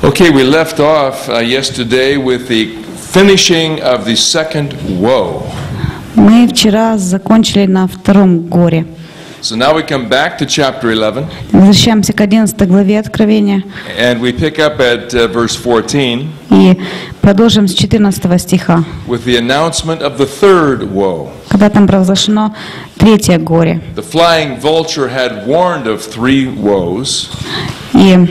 Okay, we left off yesterday with the finishing of the second woe. Мы вчера закончили на втором горе. So now we come back to chapter 11. Возвращаемся к 11 главе Откровения. And we pick up at verse 14. И продолжим с 14 стиха. With the announcement of the third woe. Когда там провозглашено третье горе. The flying vulture had warned of three woes. И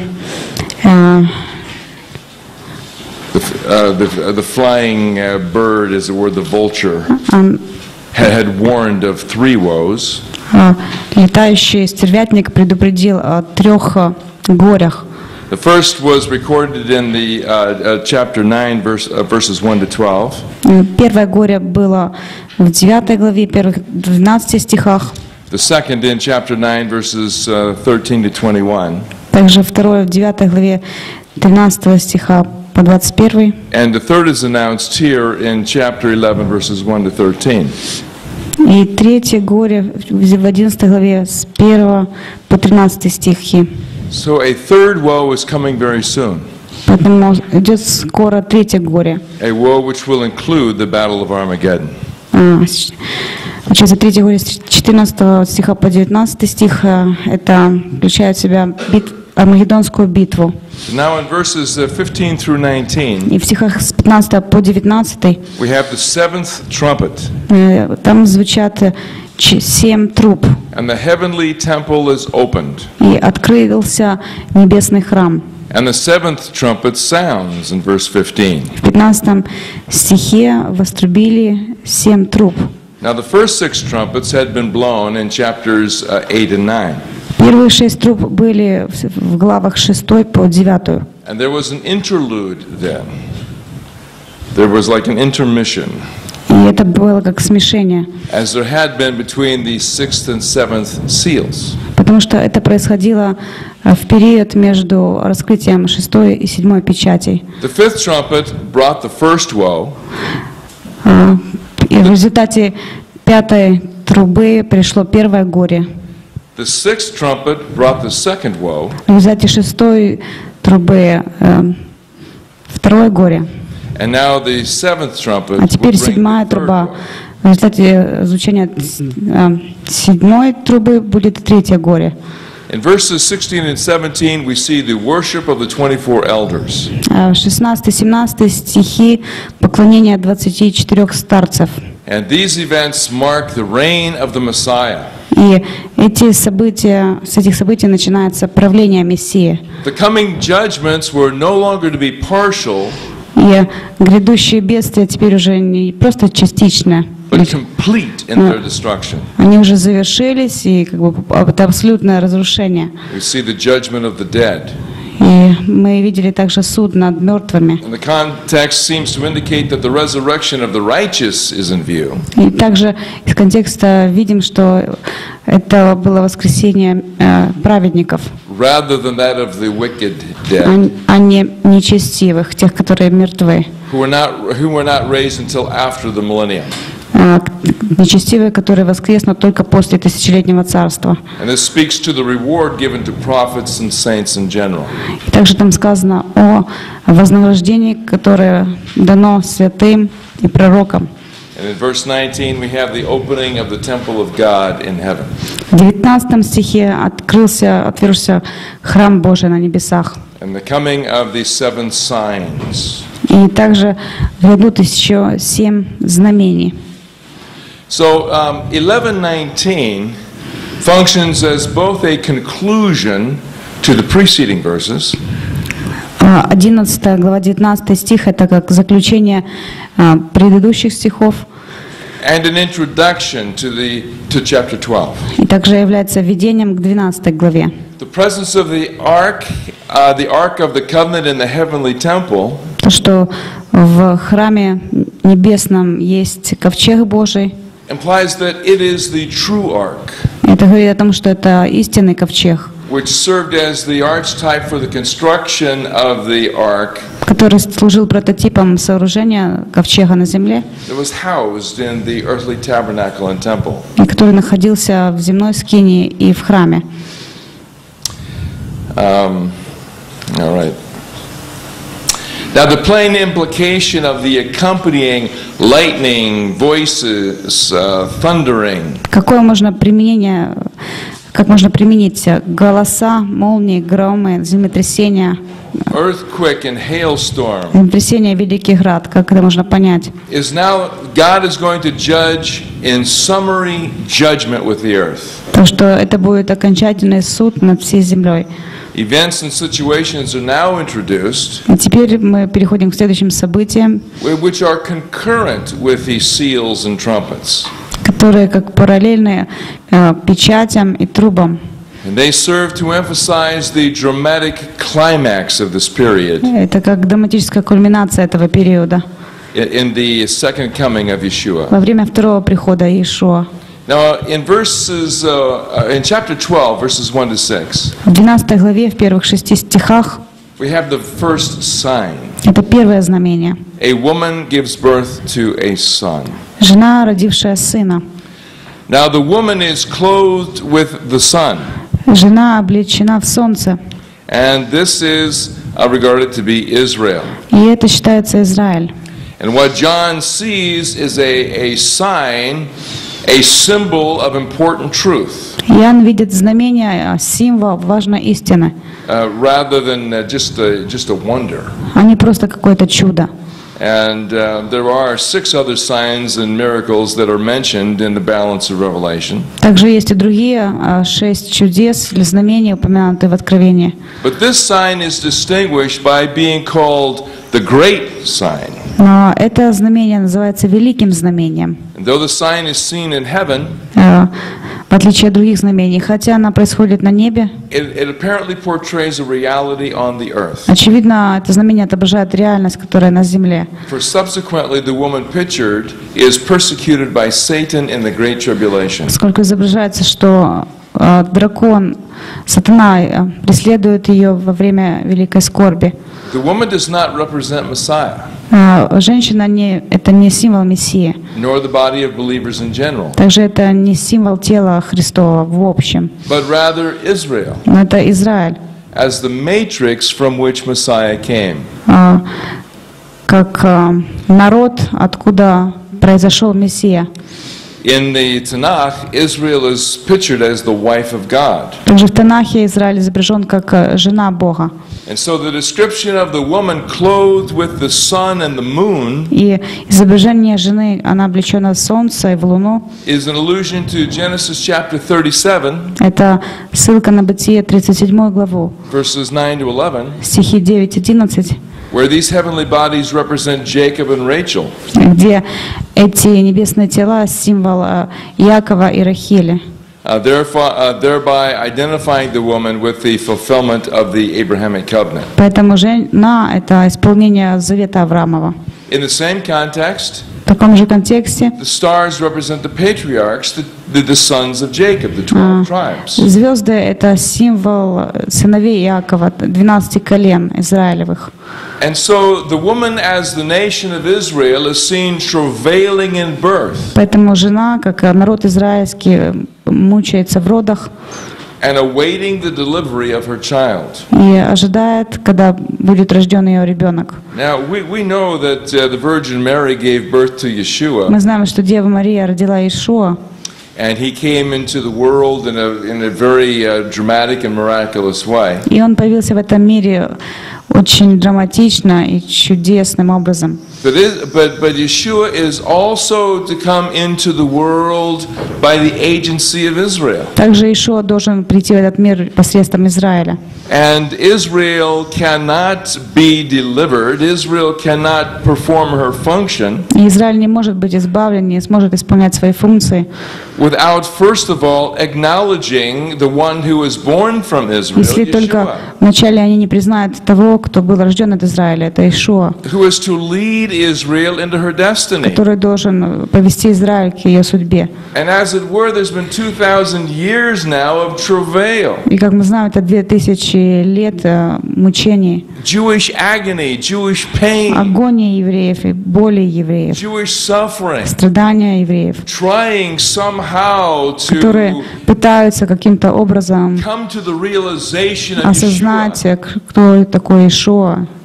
the flying bird, is the word, the vulture, had warned of three woes. Летающий стервятник предупредил о трех горях. The first was recorded in the chapter 9, verses 1 to 12. Первое горе было в 9 главе, первых 12 стихах. The second in chapter 9, verses 13 to 21. Также второе в 9 главе 13 стиха по 21. And the third is announced here in chapter 11, verses 1 to 13. И третье горе в 11 главе с 1 по 13 стихи. So a third woe is coming very soon. Поэтому идет скоро третье горе. A woe which will include the battle of Armageddon. Сейчас третье горе с 14 стиха по 19 стих, это включает в себя Армагеддонскую битву. Now in verses 15 through 19, и в стихах с 15 по 19 we have the seventh trumpet. Там звучат 7 труб. And the heavenly temple is opened. И открылся небесный храм. And the seventh trumpet sounds in verse 15. В 15 стихе вострубили 7 труб. Now the first 6 trumpets had been blown in chapters 8 and 9. Первые 6 труб были в главах 6 по 9. And there was an interlude then. There was like an intermission. И это было как смешение. As there had been between the sixth and seventh seals. Потому что это происходило в период между раскрытием 6 и 7 печатей. The fifth trumpet brought the first woe. И в результате 5-й трубы пришло первое горе. The sixth trumpet brought the second woe. В результате 6-й трубы второе горе. And now the seventh trumpet. А теперь 7-я труба. В результате звучания 7-й трубы будет третье горе. In verses 16 and 17 we see the worship of the 24 elders. В 16-17 стихи поклонение 24 старцев. And these events mark the reign of the Messiah. И с этих событий начинается правление Мессии. The coming judgments were no longer to be partial. И грядущие бедствия теперь уже не просто частично, but complete in their destruction. Они уже завершились, и как бы это абсолютное разрушение. We see the judgment of the dead. И мы видели также суд над мертвыми. And the context seems to indicate that the resurrection of the righteous is in view. И также из контекста видим, что это было воскресение праведников, rather than that of the wicked dead, а не нечестивых, тех, которые мертвы. Who were not raised until after the millennium. Нечестивые, которые воскреснут только после тысячелетнего царства. And this speaks to the reward given to prophets and saints in general. И также там сказано о вознаграждении, которое дано святым и пророкам. And in verse 19 we have the opening of the temple of God in heaven. В 19 стихе отверзся храм Божий на небесах. And the coming of the seven signs. И также грядут еще 7 знамений. So 11:19 functions as both a conclusion to the preceding verses. 11 глава 19 стих это как заключение предыдущих стихов. And an introduction to chapter 12. И также является введением к 12 главе. The presence of the ark of the covenant in the heavenly temple. То, что в храме небесном есть ковчег Божий. Implies that it is the true ark. Это говорит о том, что это истинный ковчег, which served as the archetype for the construction of the ark. Который служил прототипом сооружения ковчега на земле. That was housed in the earthly tabernacle and temple. И который находился в земной скинии и в храме. All right. Now, the plain implication of the accompanying lightning, voices, thundering, Какое можно применение, как можно применить голоса, молнии, громы, землетрясения, earthquake, and hailstorm землетрясения, великий град, как это можно понять? is now God is going to judge in summary judgment with the earth. То, что это будет окончательный суд над всей землей. Events and situations are now introduced И теперь мы переходим к следующим событиям, which are concurrent with these seals and trumpets. которые как параллельны печатям и трубам. And they serve to emphasize the dramatic climax of this period Это как драматическая кульминация этого периода in the second coming of Yeshua. во время второго прихода Иешуа. Now, in chapter 12, verses 1 to 6, В 12 главе, в первых 6 стихах, we have the first sign. это первое знамение. A woman gives birth to a son. Жена, родившая сына. Now, the woman is clothed with the sun, Жена облечена в солнце. and this is regarded to be Israel. И это считается Израиль. And what John sees is a sign, a symbol of important truth, Иоанн видит знамение, символ важной истины, rather than just a wonder. а не просто какое-то чудо. And there are 6 other signs and miracles that are mentioned in the balance of Revelation. Также есть и другие 6 чудес или знамений, упомянутые в Откровении. But this sign is distinguished by being called the great sign. Но это знамение называется великим знамением, And though the sign is seen in heaven, в отличие от других знамений. Хотя она происходит на небе, it apparently portrays a reality on the earth. очевидно, это знамение отображает реальность, которая на земле. For subsequently, the woman pictured is persecuted by Satan in the Great Tribulation. Поскольку изображается, что дракон, сатана преследует ее во время великой скорби. The woman does not represent Messiah, Женщина это не символ Мессии. nor the body of believers in general, Также это не символ тела Христова в общем. but rather Israel, Но это Израиль, as the matrix from which Messiah came. как народ, откуда произошел Мессия. In the Tanakh, Israel is pictured as the wife of God. Также в Танахе Израиль изображен как жена Бога. And so the description of the woman clothed with the sun and the moon И изображение жены, она облечена в солнце и в луну. is an allusion to Genesis chapter 37, Это ссылка на Бытие 37 главу, verses 9 to 11, стихи 9-11, where these heavenly bodies represent Jacob and Rachel. где эти небесные тела — символ Иакова и Рахили, Thereby identifying the woman with the fulfillment of the Abrahamic covenant. Поэтому жена — это исполнение завета Авраамова. In the same context, В таком же контексте the stars represent the patriarchs, the sons of Jacob, the 12 tribes. звезды — это символ сыновей Иакова, 12 колен Израилевых. And so the woman as the nation of Israel is seen travailing in birth Поэтому жена, как народ израильский, мучается в родах and awaiting the delivery of her child. и ожидает, когда будет рожден ее ребенок. Now, we know that the Virgin Mary gave birth to Yeshua, Мы знаем, что Дева Мария родила Иешуа, and he came into the world in a very dramatic and miraculous way. и он появился в этом мире очень драматично и чудесным образом. But Yeshua is also to come into the world by the agency of Israel. Также Иешуа должен прийти в этот мир посредством Израиля. And Israel cannot be delivered. Israel cannot perform her function И Израиль не может быть избавлен, не сможет исполнять свои функции, without, first of all, acknowledging the one who was born from Israel, если только Yeshua, вначале они не признают того, кто был рожден от Израиля, это Иешуа, who is to lead Israel into her destiny. который должен повести Израиль к ее судьбе. And as it were, there's been 2,000 years now of travail, И как мы знаем, это 2000 лет мучений, Jewish agony, Jewish pain, агонии евреев и боли евреев, Jewish suffering, страдания евреев, trying somehow которые to пытаются каким-то образом come to the realization of Yeshua. осознать, кто такой Иешуа.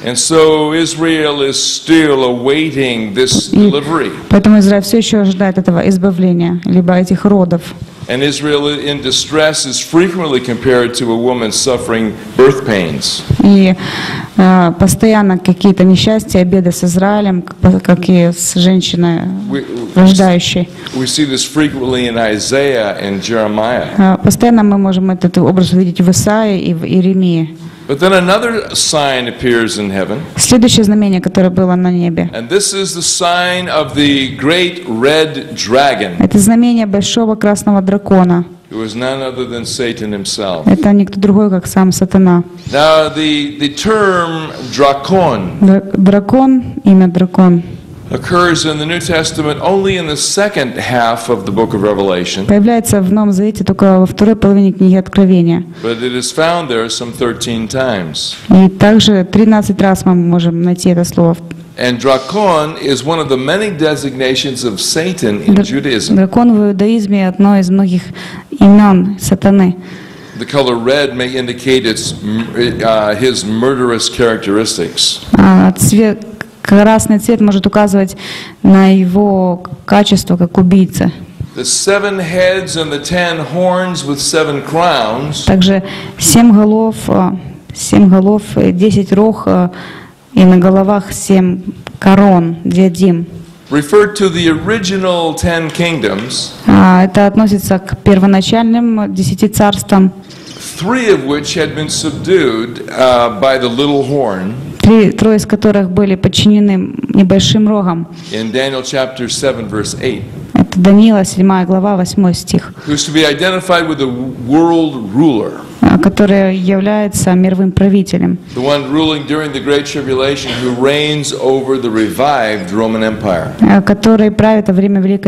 And so Israel is still awaiting this delivery. Поэтому Израиль все еще ожидает этого избавления, либо этих родов. And Israel in distress is frequently compared to a woman suffering birth pains. И постоянно какие-то несчастья, беды с Израилем, как и с женщиной рождающей. We see this frequently in Isaiah and Jeremiah. Постоянно мы можем этот образ увидеть в Исаии и в Иеремии. But then another sign appears in heaven. Следующее знамение, которое было на небе. And this is the sign of the great red dragon. Это знамение большого красного дракона. Who is none other than Satan himself. Это никто другой, как сам сатана. Now the term drakon Дракон, имя дракон, occurs in the New Testament only in the second half of the book of Revelation, появляется в Новом Завете только во второй половине книги Откровения. but it is found there some 13 times. И также 13 раз мы можем найти это слово. And drakon is one of the many designations of Satan in Judaism. Дракон в иудаизме одно из многих имен сатаны. The color red may indicate his murderous characteristics. Красный цвет может указывать на его качество как убийца. The 7 heads and the 10 horns with 7 crowns Также 7 голов, 10 рог и на головах 7 корон, диадим. referred to the original 10 kingdoms, Это относится к первоначальным 10 царствам, 3 of which had been subdued by the little horn. трое из которых были подчинены небольшим рогам. In Daniel chapter 7 verse 8, Это Даниила, 7 глава, 8 стих, who's to be identified with the world ruler, который является мировым правителем, the one ruling during the Great Tribulation, who reigns over the revived Roman Empire. который правит во время Великой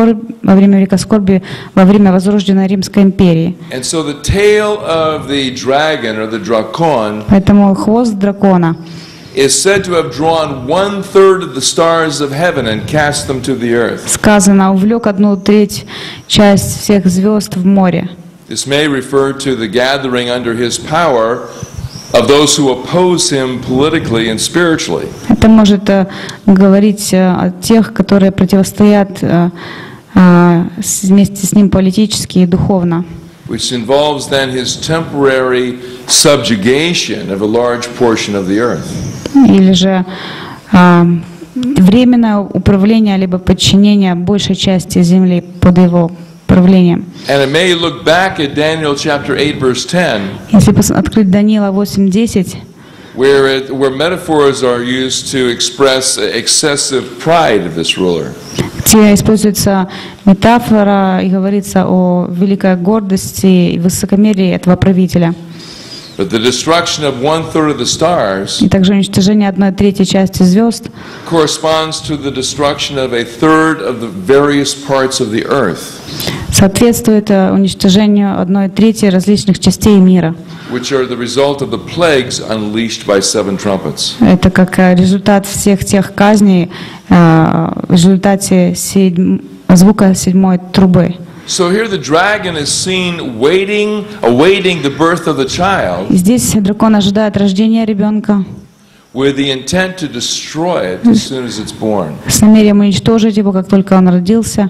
Скорби, во время возрожденной Римской империи. And so the tail of the dragon or the drakon Поэтому хвост дракона is said to have drawn 1/3 of the stars of heaven and cast them to the earth. сказано, увлек 1/3 часть всех звезд в море. This may refer to the gathering under his power of those who oppose him politically and spiritually. Это может говорить о тех, которые противостоят вместе с ним политически и духовно. Which involves then his temporary subjugation of a large portion of the earth. Или же временное управление либо подчинение большей части земли под его правлением. And it may look back at Daniel chapter 8 verse 10, Если открыть Даниила 8:10, where metaphors are used to express excessive pride of this ruler. где используется метафора и говорится о великой гордости и высокомерии этого правителя. But the destruction of 1/3 of the stars И также уничтожение 1/3 части звезд corresponds to the destruction of 1/3 of the various parts of the earth, соответствует уничтожению 1/3 различных частей мира. which are the result of the plagues unleashed by 7 trumpets. Это как результат всех тех казней в результате звука 7-й трубы. So here the dragon is seen awaiting the birth of the child, И здесь дракон ожидает рождения ребенка with the intent to destroy it as soon as it's born. с намерением уничтожить его, как только он родился.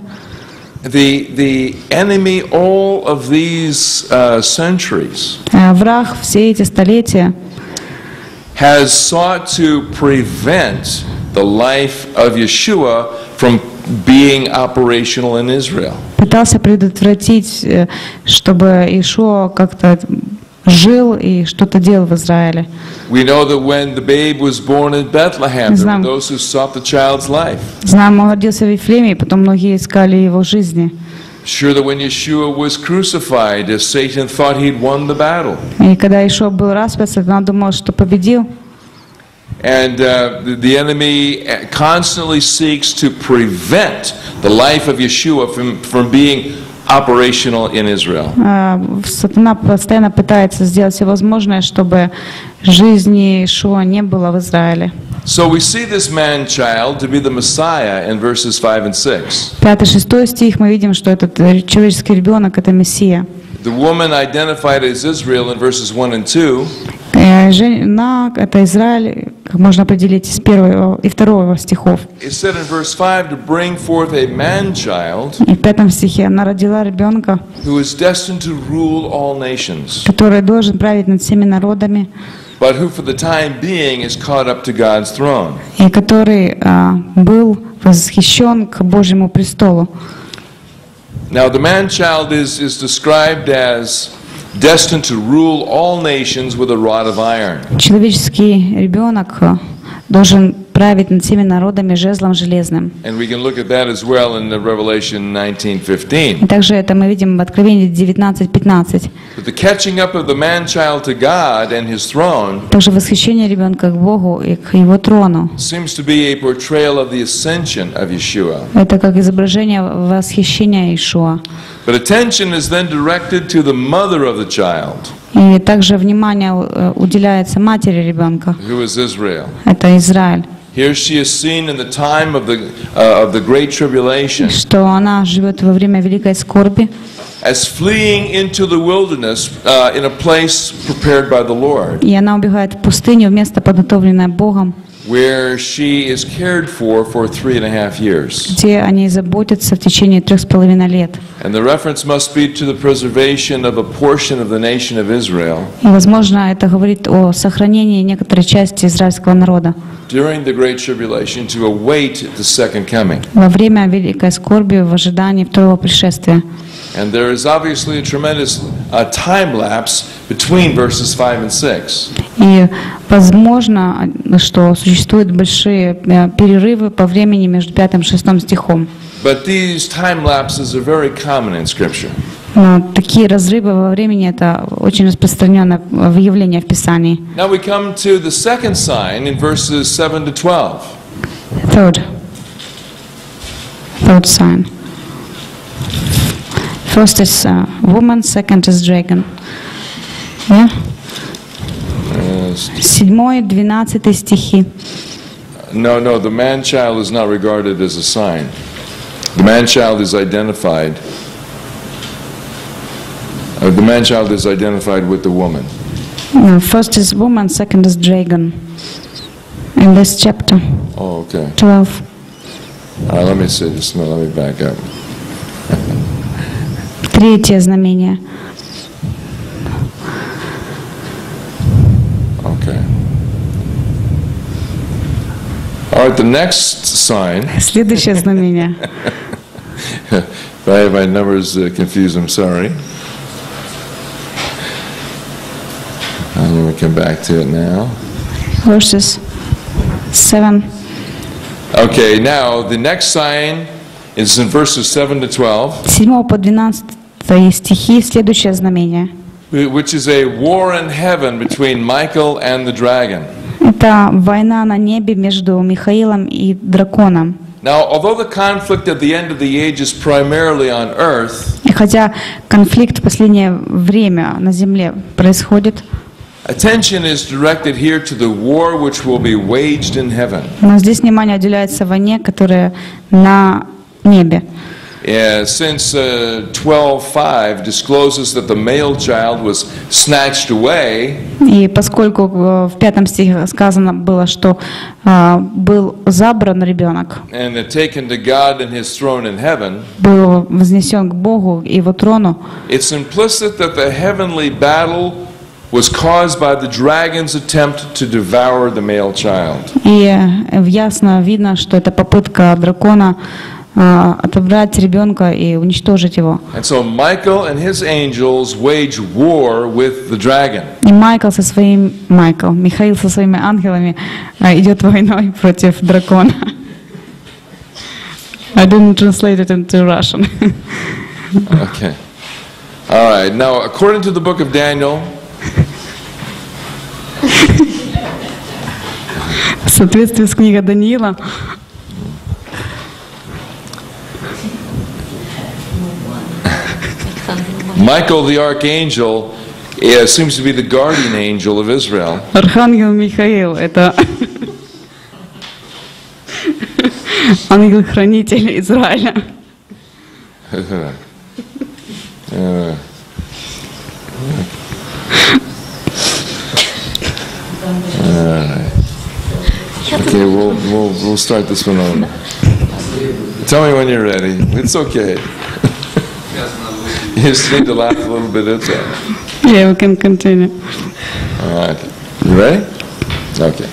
The enemy all of these centuries Враг все эти столетия has sought to prevent the life of Yeshua from being operational in Israel. пытался предотвратить, чтобы Иешуа как-то жил и что-то делал в Израиле. We know that when the babe was born in Bethlehem, there were those who sought the child's life. Знаем, он родился в Вифлееме, и потом многие искали его жизни. Sure that when Yeshua was crucified, Satan thought he'd won the battle. И когда Иешуа был распят, Сатана думал, что победил. And the enemy constantly seeks to prevent the life of Yeshua from being operational in Israel. Сатана постоянно пытается сделать все возможное, чтобы жизни Иешуа не было в Израиле. So we see this man-child to be the Messiah in verses 5 and 6. 5-6 стих мы видим, что этот человеческий ребенок — это Мессия. The woman identified as Israel in verses 1 and 2. Жена — это Израиль, как можно определить из 1 и 2 стихов. It said in verse 5 to bring forth a man-child И в 5 стихе она родила ребенка, who is destined to rule all nations, который должен править над всеми народами, but who for the time being is caught up to God's throne. и который был восхищен к Божьему престолу. Now the man-child is described as destined to rule all nations with a rod of iron. Человеческий ребенок должен править над всеми народами жезлом железным. And we can look at that as well in the Revelation 19:15. И также это мы видим в Откровении 19:15. But the catching up of the man-child to God and his throne Также восхищение ребенка к Богу и к Его трону. seems to be a portrayal of the ascension of Yeshua. Это как изображение восхищения Иешуа. But attention is then directed to the mother of the child, И также внимание уделяется матери ребенка. who is Israel. Это Израиль. Here she is seen in the time of the Great Tribulation Что она живет во время великой скорби, as fleeing into the wilderness in a place prepared by the Lord, и она убегает в пустыню в место, подготовленное Богом, where she is cared for 3.5 years. где они заботятся в течение 3,5 лет. And the reference must be to the preservation of a portion of the nation of Israel И, возможно, это говорит о сохранении некоторой части израильского народа during the Great Tribulation to await the second coming. во время великой скорби в ожидании второго пришествия. And there is obviously a tremendous time lapse between verses 5 and 6. И возможно, что существуют большие перерывы по времени между 5 и 6 стихом. But these time lapses are very common in Scripture. Но такие разрывы во времени — это очень распространенное явление в Писании. Now we come to the second sign in verses 7 to 12. Third sign. First is woman, second is dragon. Yeah? 7-12 стихи. No, the man-child is not regarded as a sign. The man-child is identified. The man-child is identified with the woman. First is woman, second is dragon. In this chapter. Oh, okay. 12. All right, let me say this. No, let me back up. Третье знамение. Okay. All right, the next sign. Следующее знамение. If I have my numbers confused, I'm sorry. Let me come back to it now. Verses 7. Okay, now the next sign is in verses 7 to 12. 7 по 12 стихи, следующее знамение. Which is a war in heaven between Michael and the dragon. Это война на небе между Михаилом и драконом. Now, although the conflict at the end of the age is primarily on earth, И хотя конфликт в последнее время на земле происходит, attention is directed here to the war which will be waged in heaven. но здесь внимание уделяется войне, которая на небе. Since 12:5 discloses that the male child was snatched away, И поскольку в 5 стихе сказано было, что был забран ребенок, and taken to God and His throne in heaven, был вознесен к Богу и Его трону, it's implicit that the heavenly battle was caused by the dragon's attempt to devour the male child. и ясно видно, что это попытка дракона отобрать ребенка и уничтожить его. And so Michael and his angels wage war with the dragon. И Михаил со своими ангелами идет войной против дракона. I didn't translate it into Russian. Okay. All right. Now, according to the book of Daniel, В соответствии с книгой Даниила, Michael the archangel seems to be the guardian angel of Israel. архангел Михаил — это ангел-хранитель Израиля. Okay, we'll start this one on. Tell me when you're ready. It's okay. You just need to laugh a little bit. It's all right. Yeah, we can continue. All right. You ready? Okay.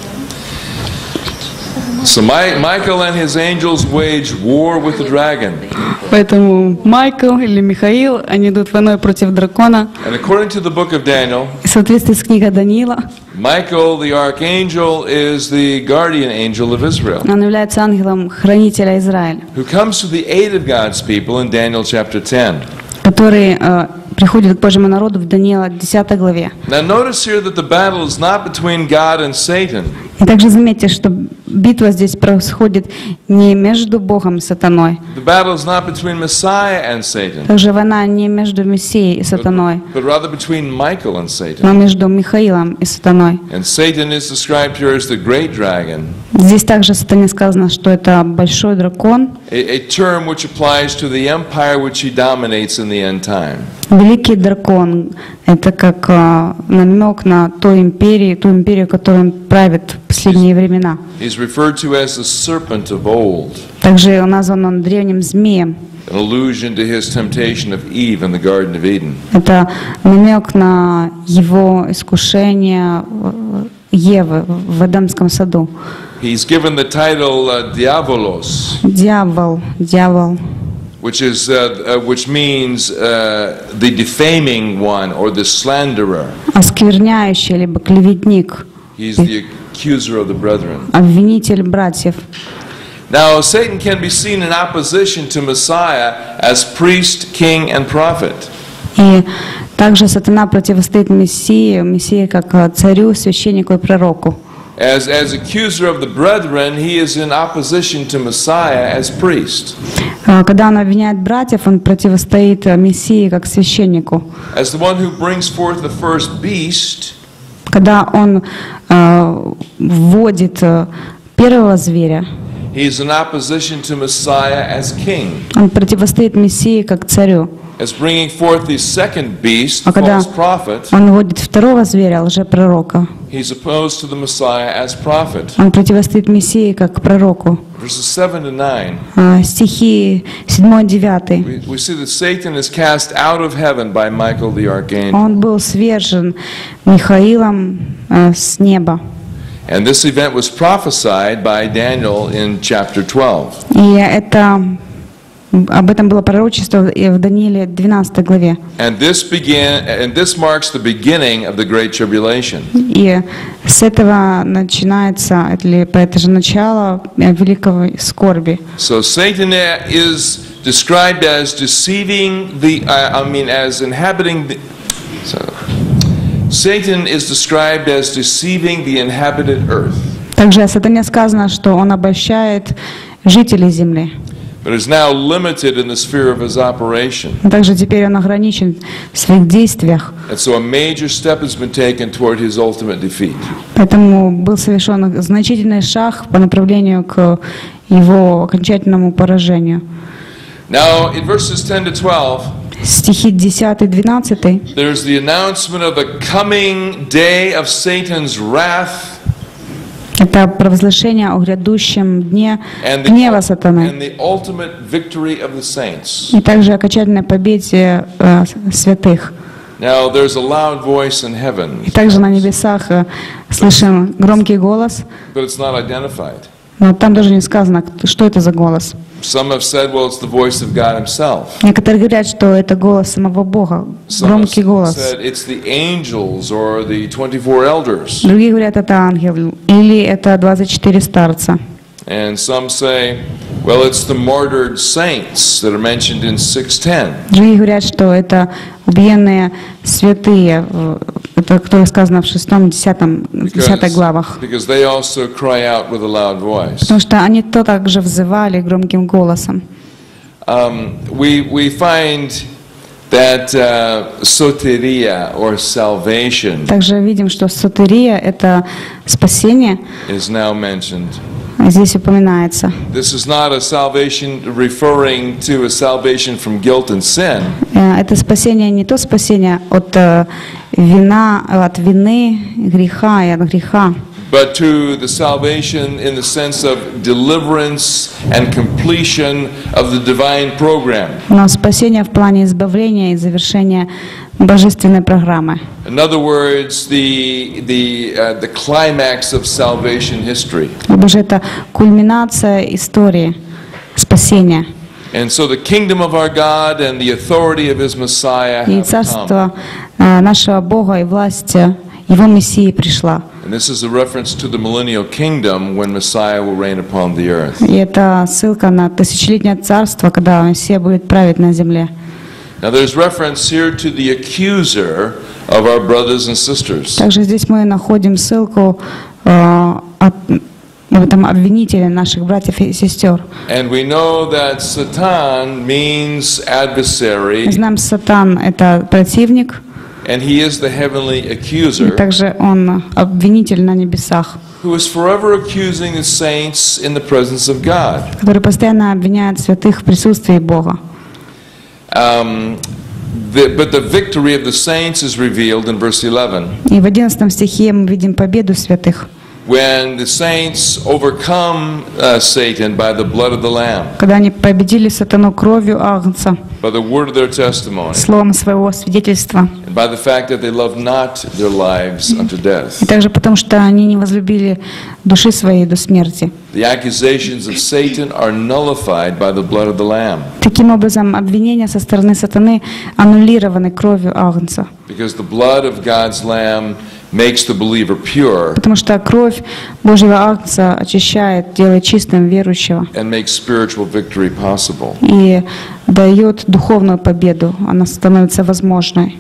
So Michael and his angels wage war with the dragon. Поэтому Майкл или Михаил, они идут войной против дракона. And according to the book of Daniel, В соответствии с книгой Даниила, Michael, the archangel, is the guardian angel of Israel, он является ангелом хранителя Израиля, who comes to the aid of God's people in Daniel chapter 10. который приходит к Божьему народу в Даниила 10 главе. Now notice here that the battle is not between God and Satan. И также заметьте, что битва здесь происходит не между Богом и сатаной. The battle is not between Messiah and Satan, Также война не между Мессией и сатаной, but rather between Michael and Satan. но между Михаилом и сатаной. And Satan is described here as the great dragon, Здесь также в сатане сказано, что это большой дракон, a term which applies to the empire which he dominates in the end time. великий дракон. Это как намек на ту империю, которую он правит в последние времена. He's referred to as the serpent of old, Также назван он древним змеем. an allusion to his temptation of Eve in the Garden of Eden. Это намек на его искушение Евы в Эдемском саду. He's given the title Diabolos, Дьявол, which means the defaming one or the slanderer. оскверняющий, либо клеветник, He's the accuser of the brethren. обвинитель братьев. Now, Satan can be seen in opposition to Messiah as priest, king, and prophet. И также сатана противостоит Мессии как царю, священнику и пророку. As accuser of the brethren, he is in opposition to Messiah as priest. Когда он обвиняет братьев, он противостоит Мессии как священнику. As the one who brings forth the first beast, Когда он вводит первого зверя, he is in opposition to Messiah as king. он противостоит Мессии как царю. As bringing forth the second beast, the А когда false prophet, он вводит второго зверя, лжепророка, he's opposed to the Messiah as prophet. он противостоит Мессии как пророку. Verses 7 to 9, Стихи 7-9. we see that Satan is cast out of heaven by Michael the archangel. Он был свержен Михаилом с неба. And this event was prophesied by Daniel in chapter 12. И об этом было пророчество в Данииле 12 главе. And this marks the beginning of the Great Tribulation. И с этого начинается, или по это же начало великой скорби. So Satan is described as deceiving as inhabiting the. Satan is described as deceiving the inhabited earth. Также о сатане сказано, что он обольщает жителей земли. But is now limited in the sphere of his operation. Также теперь он ограничен в своих действиях. And so a major step has been taken toward his ultimate defeat. Поэтому был совершен значительный шаг по направлению к его окончательному поражению. Now, in verses 10 to 12, Стихи 10-12. there's the announcement of the coming day of Satan's wrath Это провозглашение о грядущем дне гнева сатаны. and the ultimate victory of the saints. И также о окончательной победе святых. Now, there's a loud voice in heaven, И также на небесах слышим громкий голос, but it's not identified. но там даже не сказано, что это за голос. Some have said, well, it's the voice of God himself. Некоторые говорят, что это голос самого Бога, Some громкий have голос. said it's the angels or the 24 elders. Другие говорят, это ангел, или это 24 старца. And some say, well, it's the martyred saints that are mentioned in 6:10. Другие говорят, что это убиенные святые, это, которое сказано в 6-10 главах. Because they also cry out with a loud voice. Потому что они то также взывали громким голосом. We find that soteria or salvation Также видим, что сотерия — это спасение, is now mentioned. здесь упоминается. This is not a salvation referring to a salvation from guilt and sin. Это спасение не то спасение от вины, греха и от греха. but to the salvation in the sense of deliverance and completion of the divine program. Но спасение в плане избавления и завершения божественной программы. In other words, the climax of salvation history. Либо же это кульминация истории спасения. And so the kingdom of our God and the authority of His Messiah И have come. царство нашего Бога и власть Его Мессии пришла. And this is a reference to the millennial kingdom when Messiah will reign upon the earth. И это ссылка на тысячелетнее царство, когда Мессия будет править на земле. Now there's reference here to the accuser of our brothers and sisters. Также здесь мы находим ссылку в этом обвинителе наших братьев и сестер. And we know that Satan means adversary, Мы знаем, Сатан — это противник, and he is the heavenly и accuser также он обвинитель на небесах, who is forever accusing the saints in the presence of God. который постоянно обвиняет святых в присутствии Бога. But the victory of the saints is revealed in verse 11. И в 11 стихе мы видим победу святых, When the saints overcome Satan by the blood of the Lamb, когда они победили сатану кровью Агнца, by the word of their testimony, словом своего свидетельства, and by the fact that they love not their lives unto и death. также потому, что они не возлюбили души своей до смерти. The accusations of Satan are nullified by the blood of the Lamb, Таким образом, обвинения со стороны сатаны аннулированы кровью Агнца, because the blood of God's Lamb makes the believer pure потому что кровь Божьего Агнца очищает, делает чистым верующего and makes spiritual victory possible. и дает духовную победу, она становится возможной.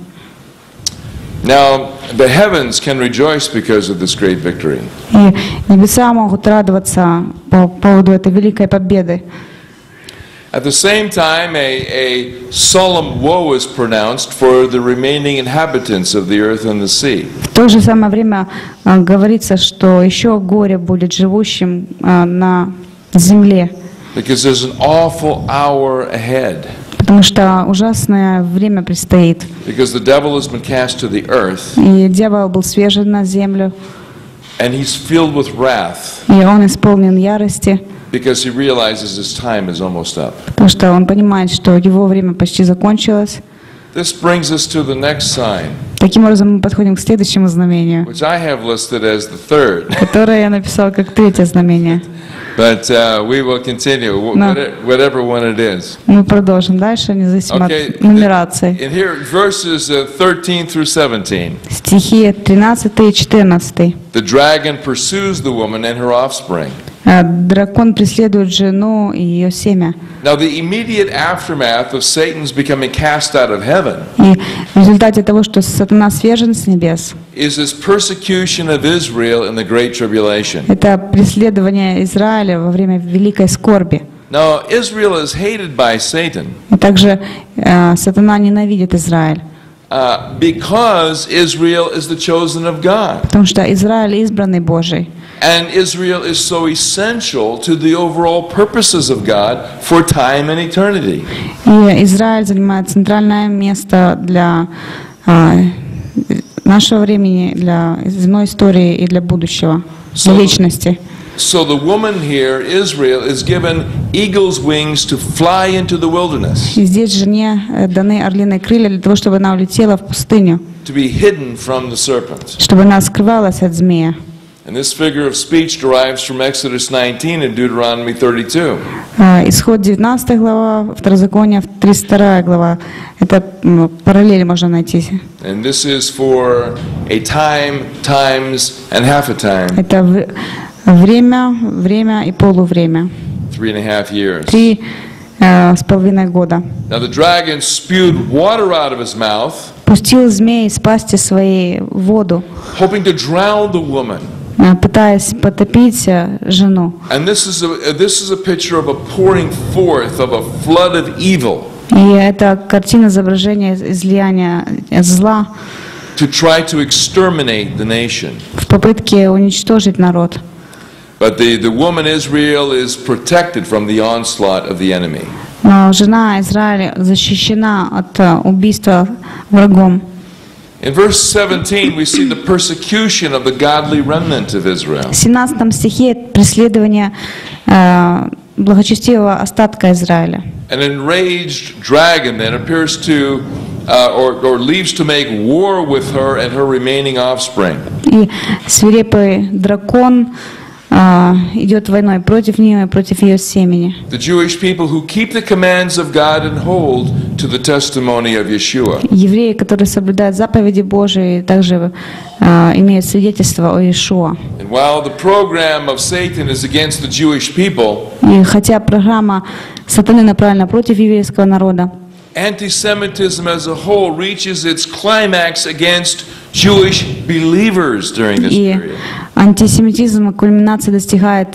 Now, the heavens can rejoice because of this great victory. И небеса могут радоваться по поводу этой великой победы. At the same time, a solemn woe is pronounced for the remaining inhabitants of the earth and the sea. В то же самое время говорится, что еще горе будет живущим на земле, Because there's an awful hour ahead. потому что ужасное время предстоит. Because the devil has been cast to the earth, И дьявол был свежен на землю, and he's filled with wrath, и он исполнен ярости, because he realizes his time is almost up. потому что он понимает, что его время почти закончилось. This brings us to the next sign, Таким образом, мы подходим к следующему знамению, which I have listed as the third. которое я написал как третье знамение. But we will continue, whatever one it is. Мы продолжим дальше, независимо Okay. от нумерации. And here, verses 13 through 17. Стихи 13 и 14. The dragon pursues the woman and her offspring. Дракон преследует жену и ее семя. Now, the immediate aftermath of Satan's becoming cast out of heaven И в результате того, что сатана свержен с небес, is this persecution of Israel in the Great Tribulation. это преследование Израиля во время великой скорби. Now, Israel is hated by Satan И также сатана ненавидит Израиль, because Israel is the chosen of God. потому что Израиль избранный Божий. And Israel is so essential to the overall purposes of God for time and eternity. И Израиль занимает центральное место для нашего времени, для земной истории и для будущего, для вечности. So the woman here, Israel, is given eagle's wings to fly into the wilderness, И здесь жене даны орлиные крылья для того, чтобы она улетела в пустыню, to be hidden from the serpent. чтобы она скрывалась от змея. And this figure of speech derives from Exodus 19 and Deuteronomy 32. Исход 19 глава, Второзаконие 32 глава. Это параллели можно найти. And this is for a time, times, and half a time, Это время и полувремя. 3.5 years. 3,5 года. Now the dragon spewed water out of his mouth, Пустил змей из пасти своей воду, hoping to drown the woman. пытаясь потопить жену. And this is a picture of a pouring forth of a flood of evil И это картина изображения излияния зла to try to exterminate the nation. в попытке уничтожить народ. But the woman Israel is protected from the onslaught of the enemy. Но жена Израиля защищена от убийства врагом. In verse 17, we see the persecution of the godly remnant of Israel. В 17 стихе преследование благочестивого остатка Израиля. An enraged dragon then appears to, or leaves to make war with her and her remaining offspring. И свирепый дракон идет войной против нее и против ее семени. The Jewish people who keep the commands of God and hold to the testimony of Yeshua. Евреи, которые соблюдают заповеди Божии, также имеют свидетельство о Иешуа. And while the program of Satan is against the Jewish people, И хотя программа сатаны направлена против еврейского народа, anti-Semitism as a whole reaches its climax against Jewish believers during this и period. антисемитизм кульминации достигает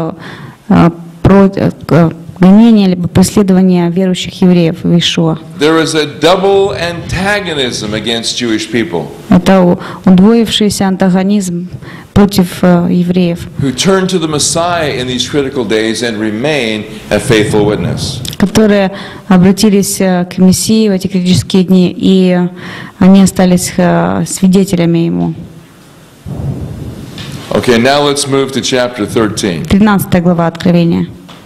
гонения либо преследования верующих евреев в Иешуа. There is a double antagonism against Jewish people Это удвоившийся антагонизм против евреев, who turn to the Messiah in these critical days and remain a faithful witness. которые обратились к Мессии в эти критические дни, и они остались свидетелями Ему. Okay, now let's move to chapter 13. 13 глава Откровения,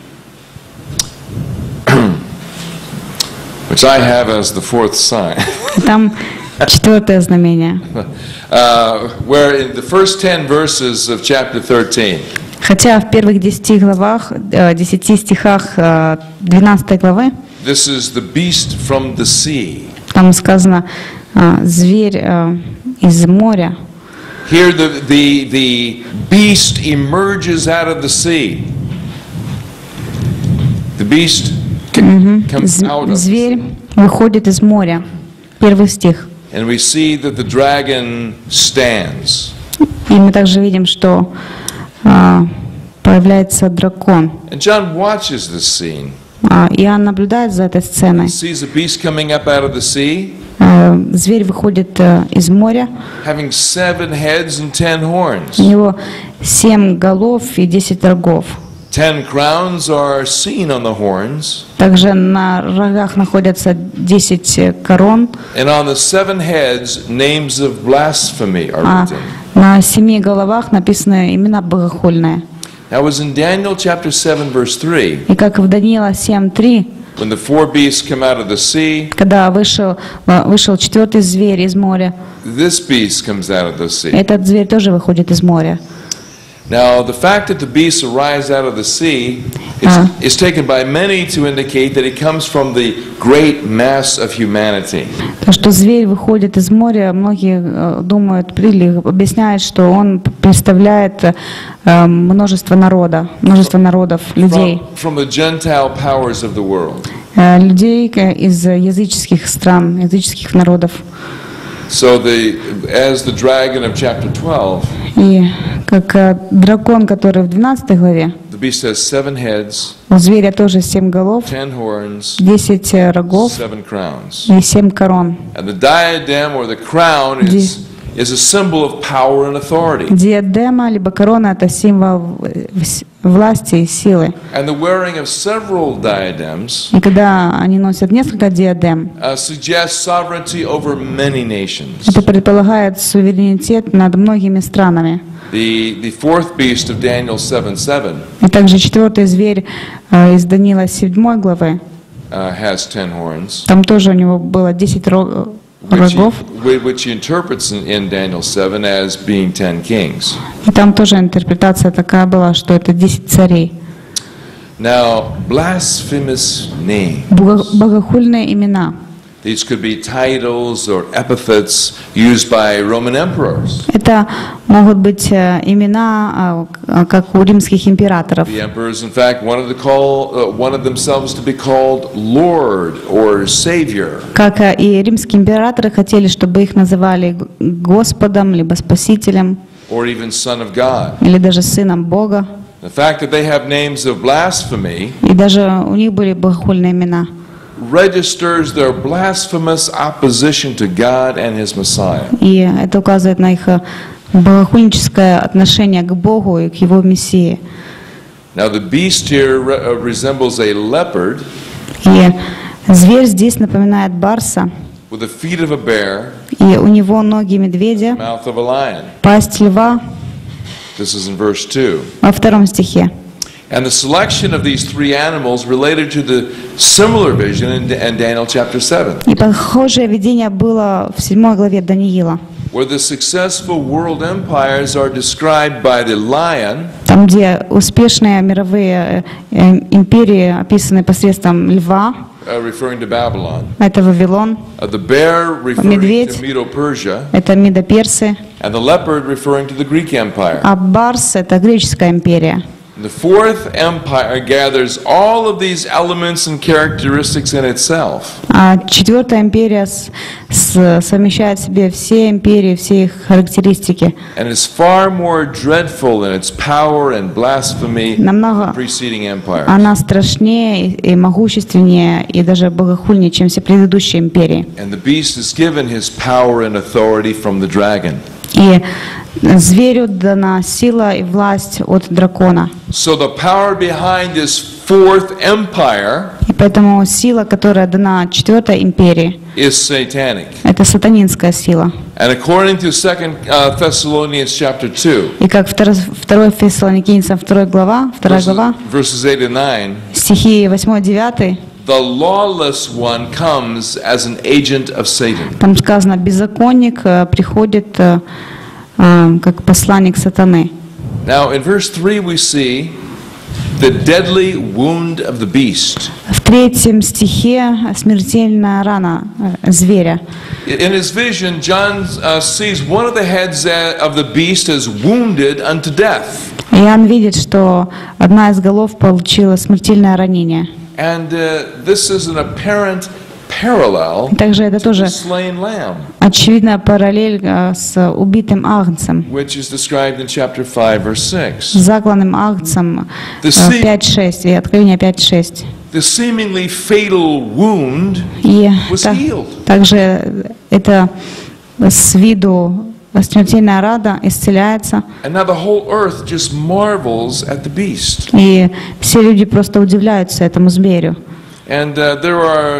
Which I have as the fourth sign. там 4 знамение. Where in the first 10 verses of chapter 13, Хотя в первых 10 главах, 10 стихах 12 главы, this is the beast from the sea. там сказано «зверь из моря». Here the beast emerges out of the sea. The beast comes out of the sea. Зверь выходит из моря. Первый стих. And we see that the dragon stands. И мы также видим, что появляется дракон. And John watches this scene. Иоанн наблюдает за этой сценой. He sees a beast coming up out of the sea, Зверь выходит из моря. having 7 heads and 10 horns. У него 7 голов и 10 рогов. 10 crowns are seen on the horns, Также на рогах находятся 10 корон. and on the 7 heads names of blasphemy are written. На 7 головах написаны имена богохульные. That was in Daniel chapter 7 verse 3, И как в Даниила 7:3, when the 4 beasts come out of the sea, когда вышел 4-й зверь из моря, this beast comes out of the sea. этот зверь тоже выходит из моря. Now, the fact that the beast arrives out of the sea is taken by many to indicate that it comes from the great mass of humanity. То, что зверь выходит из моря, многие думают или объясняют, что он представляет множество народов, людей. From the Gentile powers of the world. Людей из языческих стран, языческих народов. So as the dragon of chapter 12, И как дракон, который в 12 главе, the beast has 7 heads, у зверя тоже 7 голов, 10 horns, 10 рогов 7 crowns. и 7 корон. And the diadem or the crown is a symbol of power and authority. Диадема либо корона — это символ власти и силы. And the wearing of several diadems И когда они носят несколько диадем, suggests sovereignty over many nations. это предполагает суверенитет над многими странами. The fourth beast of Daniel 7:7 И также 4-й зверь из Даниила 7 главы, has 10 horns, там тоже у него было 10 рогов, which he interprets in Daniel 7 as being 10 kings. и там тоже интерпретация такая была, что это 10 царей. Now, blasphemous names. Богохульные имена. These could be titles or epithets used by Roman emperors. Это могут быть имена, как у римских императоров. The emperors, in fact, wanted themselves to be called Lord or Savior. Как и римские императоры хотели, чтобы их называли Господом, либо Спасителем, Or even Son of God. или даже Сыном Бога. The fact that they have names of blasphemy И даже у них были богохульные имена. registers their blasphemous opposition to God and His Messiah. И это указывает на их богохульническое отношение к Богу и к Его Мессии. Now the beast here resembles a leopard И зверь здесь напоминает барса with the feet of a bear, И у него ноги медведя, mouth of a lion. пасть льва, This is in verse 2. во 2 стихе. And the selection of these three animals related to the similar vision in Daniel chapter 7, И похожее видение было в 7 главе Даниила, where the successful world empires are described by the lion, там, где успешные мировые империи описаны посредством льва, referring to Babylon, это Вавилон, the bear referring Медведь. to Medo-Persia, это Медоперсы, and the leopard referring to the Greek Empire. а барс — это греческая империя. The fourth empire gathers all of these elements and characteristics in itself. А 4-я империя совмещает в себе все империи, все их характеристики. And is far more dreadful in its power and blasphemy than Намного the preceding empires. она страшнее и могущественнее, и даже богохульнее, чем все предыдущие империи. And the beast is given his power and authority from the dragon. И зверю дана сила и власть от дракона. So the power behind this fourth empire И поэтому сила, которая дана 4-й империи, is satanic. это сатанинская сила. And according to 2 Thessalonians chapter 2, И как 2 Фессалоникийцам 2 глава, verses 8 and 9, стихи 8-9, the lawless one comes as an agent of Satan. там сказано, беззаконник приходит как посланник сатаны. Now in verse 3 we see the deadly wound of the beast. В 3 стихе смертельная рана зверя. In his vision, John sees one of the heads of the beast as wounded unto death. Иоанн видит, что одна из голов получила смертельное ранение. And this is an apparent parallel Также это to the тоже slain lamb, очевидная параллель с убитым агнцем, which is described in chapter 5, verse 6. закланным агнцем 5.6 и Откровение 5.6. The seemingly fatal wound И was healed. также это с виду смертельная рана исцеляется, And now the whole earth just marvels at the beast. и все люди просто удивляются этому зверю. And there are,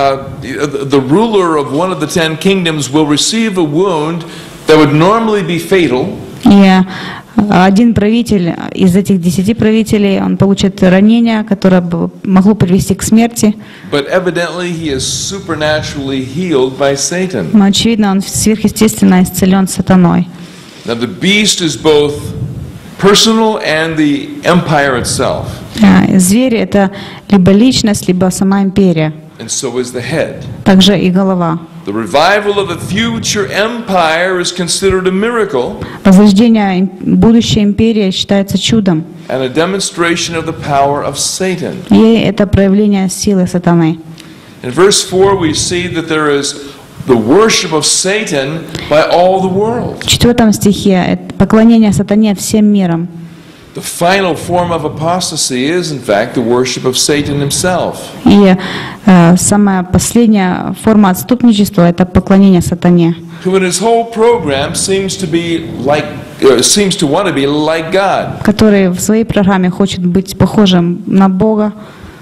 the ruler of one of the 10 kingdoms will receive a wound that would normally be fatal. И один правитель из этих 10 правителей, он получит ранение, которое бы могло привести к смерти. But evidently he is supernaturally healed by Satan. Но очевидно, он сверхъестественно исцелен сатаной. Now the beast is both personal and the empire itself. Зверь — это либо личность, либо сама империя. And so is the head. Также и голова. The revival of the future empire is considered a miracle Возрождение будущей империи считается чудом. and a demonstration of the power of Satan. И это проявление силы сатаны. In verse 4 we see that there is the worship of Satan by all the world. В 4 стихе это поклонение сатане всем миром. The final form of apostasy is, in fact, the worship of Satan himself. И самая последняя форма отступничества — это поклонение сатане, Who in his whole program seems to want to be like God. который в своей программе хочет быть похожим на Бога.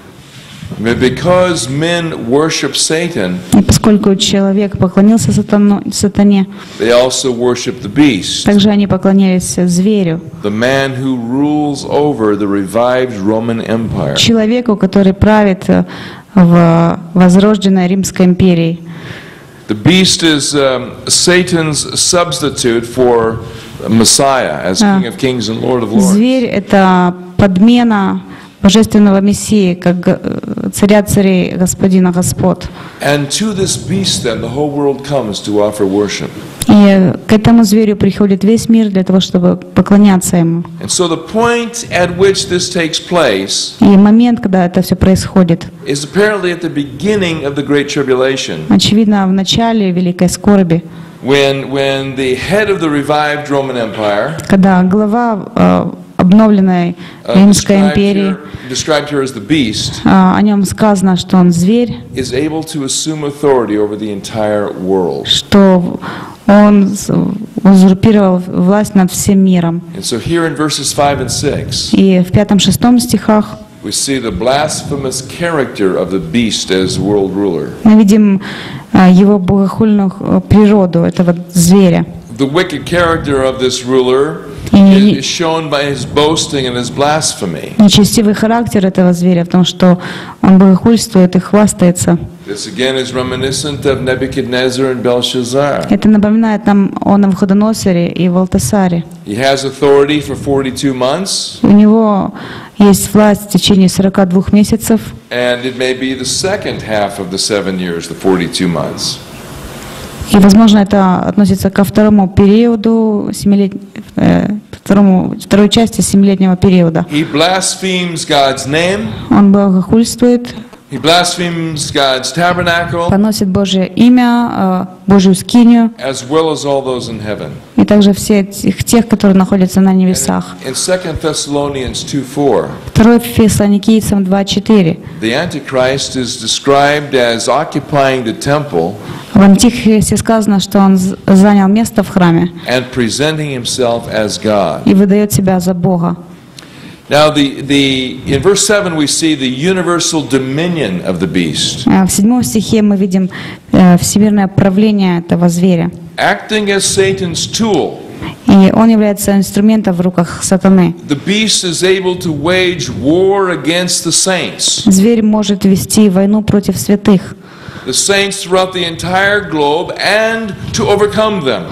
Because men worship Satan, И поскольку человек поклонился сатане, they also worship the beast, также они поклонялись зверю, the man who rules over the revived Roman Empire. человеку, который правит в возрожденной Римской империи. The beast is Satan's substitute for Messiah as King of Kings and Lord of Lords. Зверь — это подмена Божественного Мессии, как царя царей, господина господ. And to this beast then the whole world comes to offer worship. И к этому зверю приходит весь мир для того, чтобы поклоняться ему. And so the point at which this takes place И момент, когда это все происходит, is apparently at the beginning of the Great Tribulation, очевидно, в начале Великой Скорби, when the head of the revived Roman Empire, когда глава обновленной Римской империи, described here as the beast, о нем сказано, что он зверь, is able to assume authority over the entire world. что он узурпировал власть над всем миром. And so here in verses 5 and 6, И в 5-6 стихах we see the blasphemous character of the beast as world ruler. мы видим его богохульную природу этого зверя. The wicked character of this ruler И is shown by his boasting and his blasphemy. нечестивый характер этого зверя в том, что он богохульствует и хвастается. This again is reminiscent of Nebuchadnezzar and Belshazzar. Это напоминает нам о Навуходоносоре и Валтасаре. He has authority for 42 months, У него есть власть в течение 42 месяцев, and it may be the second half of the 7 years, the 42 months. и, возможно, это относится ко второму периоду, второй части 7-летнего периода. He blasphemes God's name, Он богохульствует, he blasphemes God's tabernacle, поносит Божье имя, Божью скинию, as well as all those in heaven. и также все тех, которые находятся на небесах. In 2 Thessalonians 2:4, 2 Фессалоникийцам 2:4. the Antichrist is described as occupying the temple В Антихристе сказано, что он занял место в храме and presenting himself as God. и выдает себя за Бога. Now, in verse 7, we see the universal dominion of the beast, В 7 стихе мы видим всемирное правление этого зверя. acting as Satan's tool. И он является инструментом в руках сатаны. The beast is able to wage war against the saints. Зверь может вести войну против святых, The saints throughout the entire globe, and to overcome them.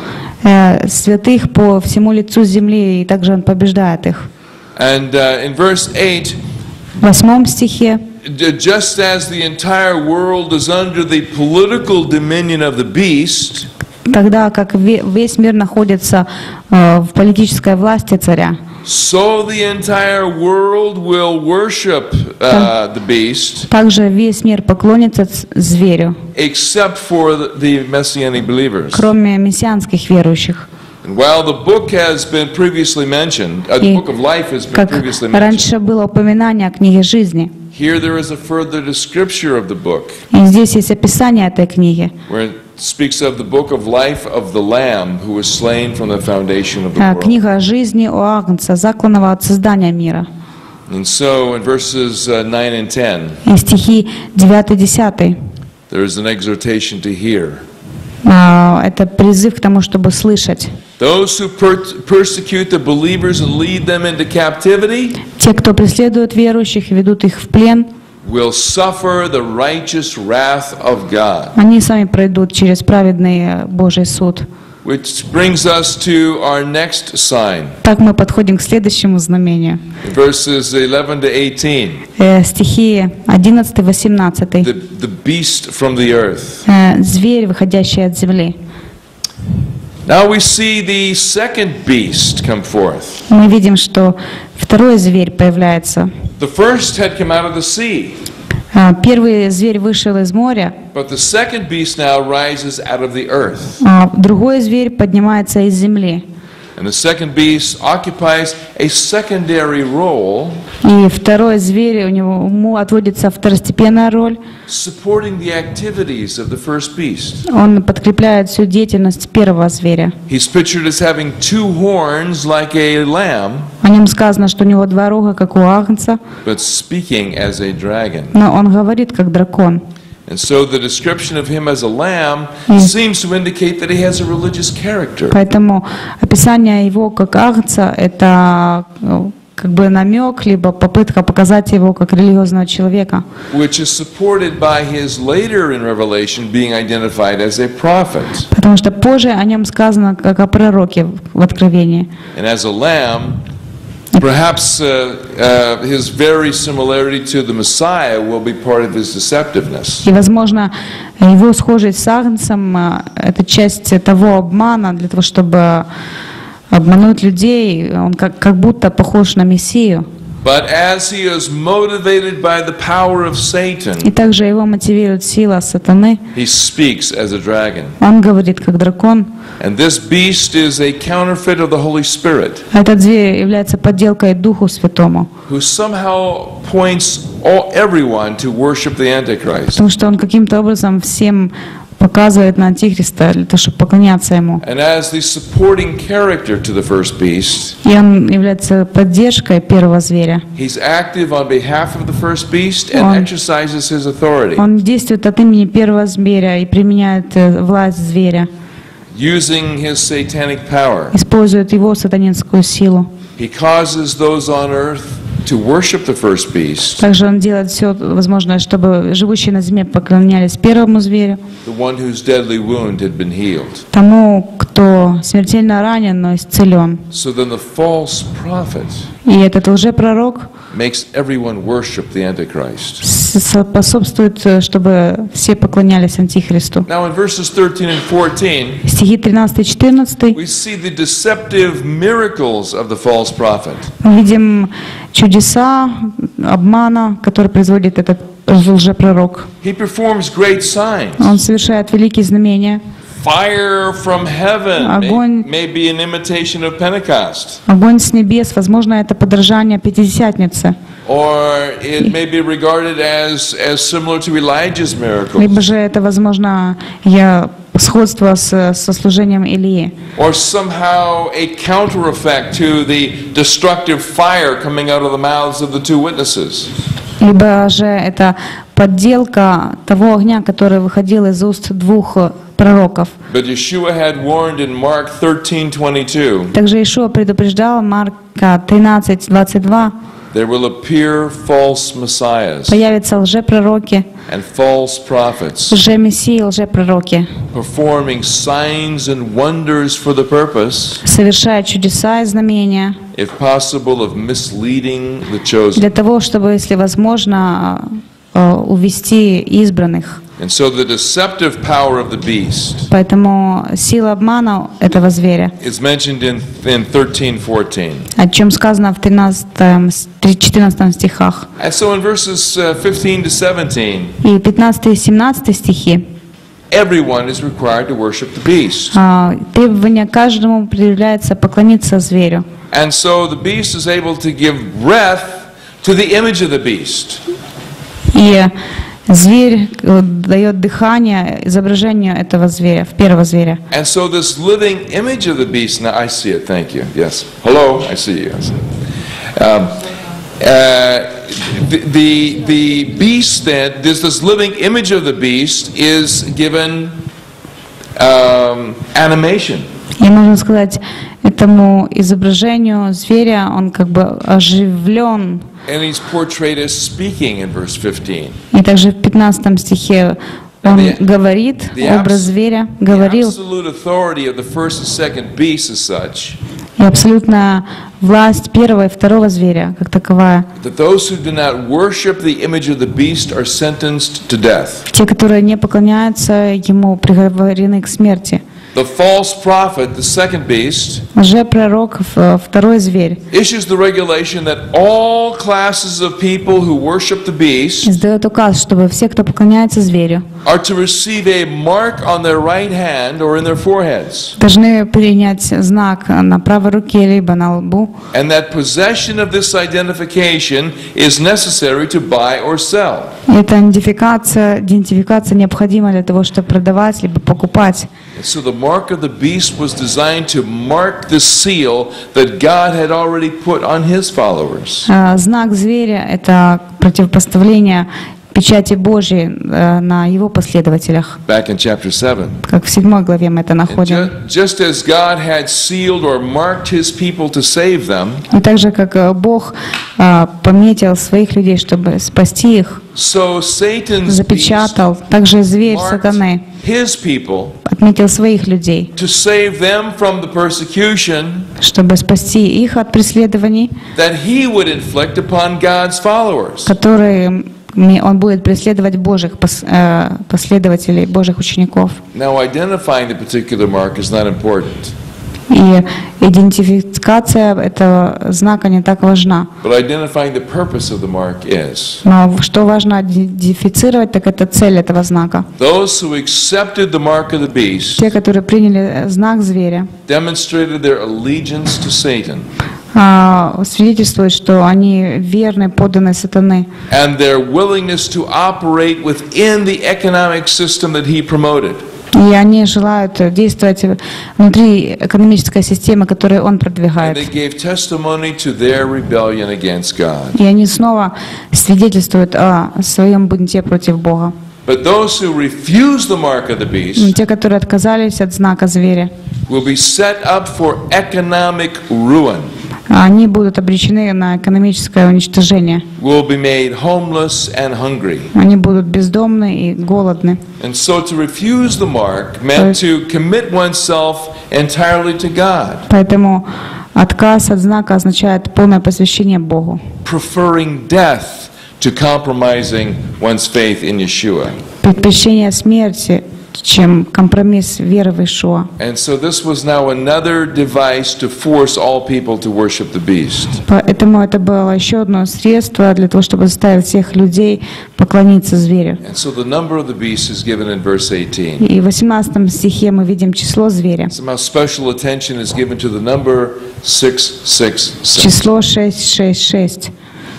Святых по всему лицу земли, и также он побеждает их. And in verse 8, В 8 стихе, just as the entire world is under the political dominion of the beast, тогда как весь мир находится в политической власти царя, so the entire world will worship the beast, также весь мир поклонится зверю, except for the Messianic believers. кроме мессианских верующих. And while the book has been previously mentioned, the И book of life has been как previously mentioned, раньше было упоминание о книге жизни, here there is a further description of the book, и здесь есть описание этой книги. where it speaks of the book of life of the Lamb who was slain from the foundation of the world. Книга жизни у Агнца, закланного от создания мира. And so in verses 9 and 10, И стихи 9-10. there is an exhortation to hear. Это призыв к тому, чтобы слышать. Those who persecute the believers and lead them into captivity Те, кто преследует верующих и ведут их в плен, will suffer the righteous wrath of God. они сами пройдут через праведный Божий суд. Which brings us to our next sign, Так мы подходим к следующему знамению. verses 11 to 18. Стихи 11-18. The beast from the earth. Зверь, выходящий от земли. Now we see the second beast come forth. Мы видим, что второй зверь появляется. The first had come out of the sea, Первый зверь вышел из моря, but the second beast now rises out of the earth. а другой зверь поднимается из земли. And the second beast occupies a secondary role, И второй зверь, ему отводится второстепенная роль. supporting the activities of the first beast. Он подкрепляет всю деятельность первого зверя. He's pictured as having two horns like a lamb, О нем сказано, что у него два рога, как у агнца, but speaking as a dragon. но он говорит, как дракон. And so the description of him as a lamb seems to indicate that he has a religious character. Поэтому описание его как агнца — это как бы намек, либо попытка показать его как религиозного человека, Which is supported by his later in Revelation being identified as a prophet. потому что позже о нем сказано как о пророке в Откровении. And as a lamb, perhaps his very similarity to the Messiah will be part of his deceptiveness. И, возможно, его схожесть с агнцем — это часть того обмана, для того, чтобы обмануть людей. Он как будто похож на Мессию. But as he is motivated by the power of Satan, И также его мотивирует сила сатаны. he speaks as a dragon. Он говорит как дракон. And this beast is a counterfeit of the Holy Spirit, Этот зверь является подделкой Духу Святому, who somehow points everyone to worship the Antichrist. потому что он каким-то образом всем показывает на Антихриста для того, чтобы поклоняться ему. And as the supporting character to the first beast, И он является поддержкой первого зверя. he's active on behalf of the first beast and Он- exercises his authority, Он действует от имени первого зверя и применяет власть зверя, using his satanic power. использует его сатанинскую силу. He causes those on earth to worship the first beast, Также он делает все возможное, чтобы живущие на земле поклонялись первому зверю, the one whose deadly wound had been healed. тому, кто смертельно ранен, но исцелен. So then the false prophet И этот лжепророк makes everyone worship the Antichrist. способствует, чтобы все поклонялись Антихристу. Now in verses 13 and 14, Стихи 13 и 14 we see the deceptive miracles of the false prophet. мы видим чудеса обмана, который производит этот лжепророк. He performs great signs. Он совершает великие знамения. Fire from heaven Огонь. may be an imitation of Pentecost, Огонь с небес, возможно, это подражание Пятидесятницы. or it may be regarded as similar to Elijah's miracles, Либо же это, возможно, сходство со служением Илии. or somehow a counter effect to the destructive fire coming out of the mouths of the two witnesses. Либо же это подделка того огня, который выходил из уст двух пророков. But Yeshua had warned in Mark 13:22, Также Иешуа предупреждал Марка 13:22, there will appear false messiahs появятся лжепророки, and false prophets, лжемессии, лжепророки, performing signs and wonders for the purpose, совершая чудеса и знамения if possible, of misleading the chosen. для того, чтобы, если возможно, увести избранных. And so the deceptive power of the beast Поэтому сила обмана этого зверя, is mentioned in 13:14. о чем сказано в 13-14 стихах. And so in verses 15 to 17, И 15 и 17 стихи. everyone is required to worship the beast. Требование каждому предъявляется поклониться зверю. And so the beast is able to give breath to the image of the beast. И зверь дает дыхание изображению этого зверя, первого зверя. And so this living image of the beast, now I see it, thank you, yes. Hello, I see you. I see it. The beast then, this living image of the beast is given animation. И можно сказать, этому изображению зверя он как бы оживлен. And he's portrayed as speaking in verse 15. И также в 15 стихе он говорит, образ зверя The говорил, absolute authority of the first and second beast is such и абсолютная власть первого и второго зверя, как таковая. that those who do not worship the image of the beast are sentenced to death. Те, которые не поклоняются ему, приговорены к смерти. The false prophet, the second beast, Лжепророк, второй зверь, issues the regulation that all classes of people who worship the beast издает указ, чтобы все, кто поклоняется зверю, are to receive a mark on their right hand or in their foreheads, должны принять знак на правой руке либо на лбу, and that possession of this identification is necessary to buy or sell. эта идентификация необходима для того, чтобы продавать либо покупать. And so the mark of the beast was designed to mark the seal that God had already put on his followers. Знак зверя – это противопоставление печати Божьей на его последователях. Back in chapter 7. Как в 7 главе мы это And находим. just as God had sealed or marked his people to save them, И так же, как Бог пометил своих людей, чтобы спасти их, so Satan's beast запечатал, также зверь сатаны his people отметил своих людей, to save them from the persecution чтобы спасти их от преследований, that he would inflict upon God's followers. которые он будет преследовать Божьих последователей, Божьих учеников. Now, identifying the particular mark is not important, И идентификация этого знака не так важна. but identifying the purpose of the mark is. Но что важно идентифицировать, так это цель этого знака. Those who accepted the mark of the beast Те, которые приняли знак зверя, demonstrated their allegiance to Satan. свидетельствует, что они верны, подданы сатаны. and their willingness to operate within the economic system that he promoted. И они желают действовать внутри экономической системы, которую он And продвигает. they gave testimony to their rebellion against God. И они снова свидетельствуют о своем бунте против Бога. But those who refuse the mark of the beast Те, которые отказались от знака зверя, will be set up for economic ruin, они будут обречены на экономическое уничтожение. will be made homeless and hungry. Они будут бездомны и голодны. And so to refuse the mark meant to commit oneself entirely to God, Поэтому отказ от знака означает полное посвящение Богу, preferring death to compromising one's faith in Yeshua. предпочтение смерти, чем компромисс веры в Иешуа. And so this was now another device to force all people to worship the beast. Поэтому это было еще одно средство для того, чтобы заставить всех людей поклониться зверю. And so the number of the beast is given in verse 18. И в 18 стихе мы видим число зверя. Somehow special attention is given to the number 666. Число 666.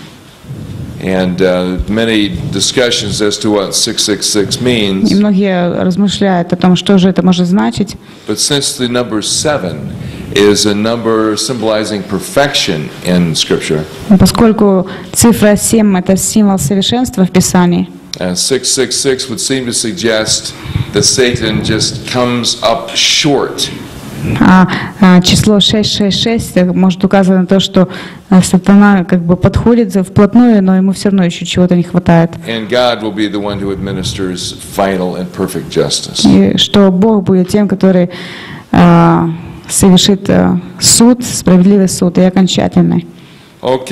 And many discussions as to what 666 means. И многие размышляют о том, что же это может значить. But since the number 7 is a number symbolizing perfection in Scripture, Поскольку цифра 7 – это символ совершенства в Писании, 666 would seem to suggest that Satan just comes up short. число 666 может указывать на то, что сатана как бы подходит вплотную, но ему все равно еще чего-то не хватает. And God will be the one who administers final and perfect justice. И что Бог будет тем, который совершит суд, справедливый суд и окончательный. Okay.